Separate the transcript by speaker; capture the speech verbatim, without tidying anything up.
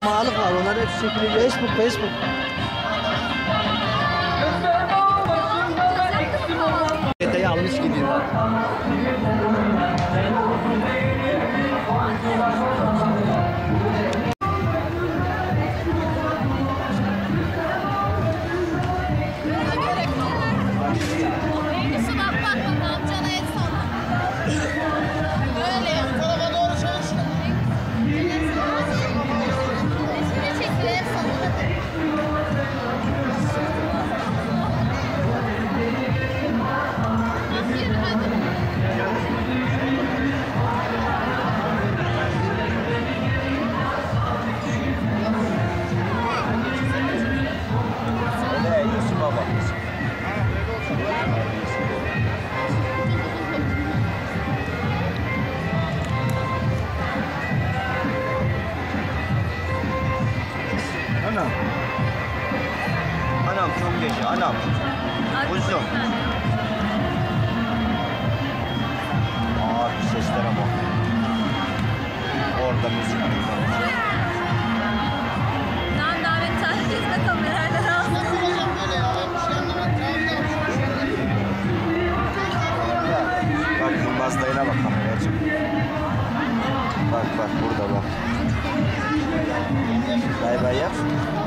Speaker 1: Mağlık var, onlar hepsi çekiliyor. Facebook, Facebook. Detayı almış gidiyor.
Speaker 2: Anam. Anam çok yaşa, anam. Uzun. Abi seslere bak. Orada müzik dinliyor.
Speaker 3: Ben davet herkesle kamerayla aldım.
Speaker 2: Bak Yılmaz dayına bak kameraya çık. Bak bak burada bak. Bay bay yap.